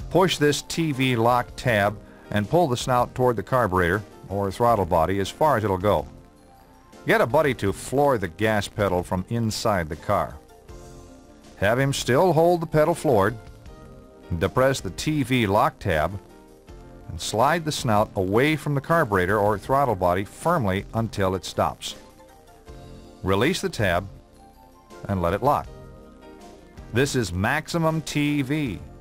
Push this TV lock tab and pull the snout toward the carburetor or throttle body as far as it'll go. Get a buddy to floor the gas pedal from inside the car. Have him still hold the pedal floored, depress the TV lock tab, and slide the snout away from the carburetor or throttle body firmly until it stops. Release the tab and let it lock. This is Maximum TV.